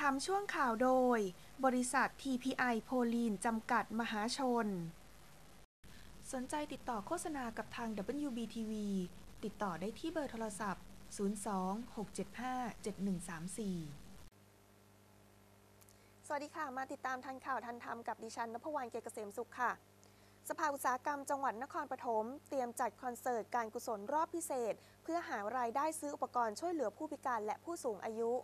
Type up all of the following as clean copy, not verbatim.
ำช่วงข่าวโดยบริษัท TPI โพลีน จำกัดมหาชนสนใจติดต่อโฆษณากับทาง WBTV ติดต่อได้ที่เบอร์โทรศัพท์ 02-675-7134 สวัสดีค่ะมาติดตามทันข่าวทันธรรมกับดิฉันณภวรรณ เกียรติเกษมสุขค่ะสภาอุตสาหกรรมจังหวัดนครปฐมเตรียมจัดคอนเสิร์ตการกุศลรอบพิเศษเพื่อหารายได้ซื้ออุปกรณ์ช่วยเหลือผู้พิการและผู้สูงอายุ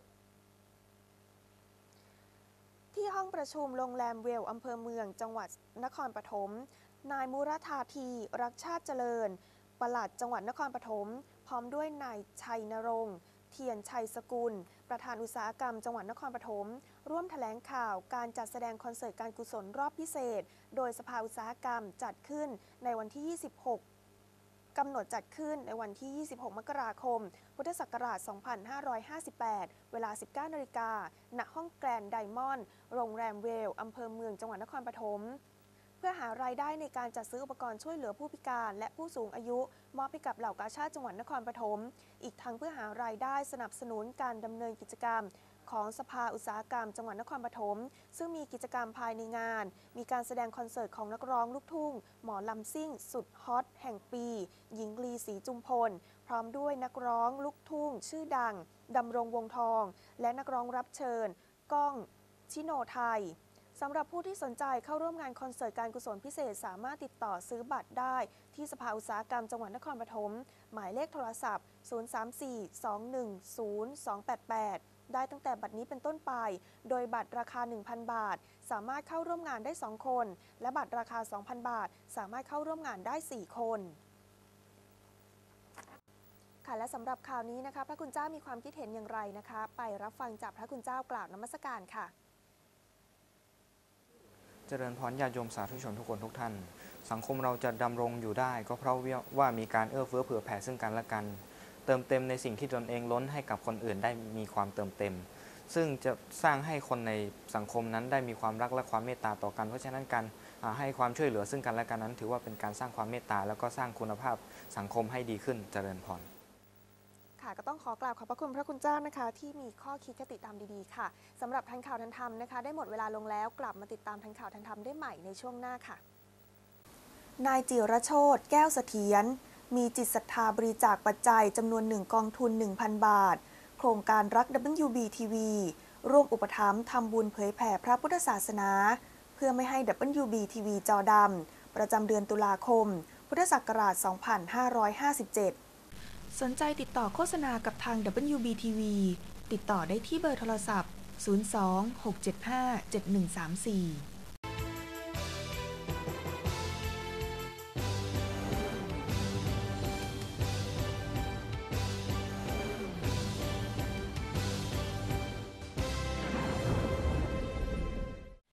ที่ห้องประชุมโรงแรมเวลอำเภอเมืองจังหวัดนครปฐมนายมุรธาธีรักชาติเจริญปลัดจังหวัดนครปฐมพร้อมด้วยนายชัยนรงค์เทียนชัยสกุลประธานอุตสาหกรรมจังหวัดนครปฐมร่วมแถลงข่าวการจัดแสดงคอนเสิร์ตการกุศลรอบพิเศษโดยสภาอุตสาหกรรมจัดขึ้นในวันที่ 26 กำหนดจัดขึ้นในวันที่ 26 มกราคม พุทธศักราช 2558 เวลา 19 นาฬิกา ณ ห้องแกรนด์ไดมอนด์ โรงแรมเวล อำเภอเมือง จังหวัดนครปฐม เพื่อหารายได้ในการจัดซื้ออุปกรณ์ช่วยเหลือผู้พิการและผู้สูงอายุมอบให้กับเหล่ากาชาดจังหวัดนครปฐม อีกทั้งเพื่อหารายได้สนับสนุนการดำเนินกิจกรรมของสภาอุตสาหกรรมจังหวัดนครปฐมซึ่งมีกิจกรรมภายในงานมีการแสดงคอนเสิร์ตของนักร้องลูกทุ่งหมอลำซิ่งสุดฮอตแห่งปีหญิงลีศรีจุมพลพร้อมด้วยนักร้องลูกทุ่งชื่อดังดำรงวงทองและนักร้องรับเชิญก้องชิโนไทยสำหรับผู้ที่สนใจเข้าร่วมงานคอนเสิร์ตการกุศลพิเศษสามารถติดต่อซื้อบัตรได้ที่สภาอุตสาหกรรมจังหวัดนครปฐมหมายเลขโทรศัพท์ 034-210-288 ได้ตั้งแต่บัดนี้เป็นต้นไปโดยบัตรราคา 1,000 บาทสามารถเข้าร่วมงานได้ 2 คนและบัตรราคา 2,000 บาทสามารถเข้าร่วมงานได้ 4 คนค่ะและสำหรับข่าวนี้นะคะพระคุณเจ้ามีความคิดเห็นอย่างไรนะคะไปรับฟังจากพระคุณเจ้ากราบนมัสการค่ะเจริญพรญาติโยมสาธุชนทุกคนทุกท่านสังคมเราจะดำรงอยู่ได้ก็เพราะว่ามีการเอื้อเฟื้อเผื่อแผ่ซึ่งกันและกันเติมเต็มในสิ่งที่ตนเองล้นให้กับคนอื่นได้มีความเติมเต็มซึ่งจะสร้างให้คนในสังคมนั้นได้มีความรักและความเมตตาต่อกันเพราะฉะนั้นการให้ความช่วยเหลือซึ่งกันและกันนั้นถือว่าเป็นการสร้างความเมตตาแล้วก็สร้างคุณภาพสังคมให้ดีขึ้นเจริญพรก็ต้องขอกราบขอบพระคุณพระคุณเจ้านะคะที่มีข้อคิดคติธรรมดีๆค่ะสำหรับทันข่าวทันธรรมนะคะได้หมดเวลาลงแล้วกลับมาติดตามทันข่าวทันธรรมได้ใหม่ในช่วงหน้าค่ะนายจิรโชติแก้วเสถียรมีจิตศรัทธาบริจาคปัจจัยจำนวน1กองทุน 1,000 บาทโครงการรัก WBTV ร่วมอุปถัมภ์ทำบุญเผยแผ่พระพุทธศาสนาเพื่อไม่ให้ WBTV จอดำประจำเดือนตุลาคมพุทธศักราช 2557 สนใจติดต่อโฆษณากับทาง WBTV ติดต่อได้ที่เบอร์โทรศัพท์ 02-675-7134